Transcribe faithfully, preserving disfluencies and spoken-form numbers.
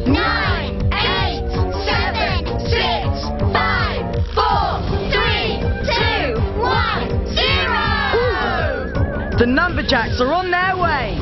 nine, eight, seven, six, five, four, three, two, one, zero! The Numberjacks are on their way.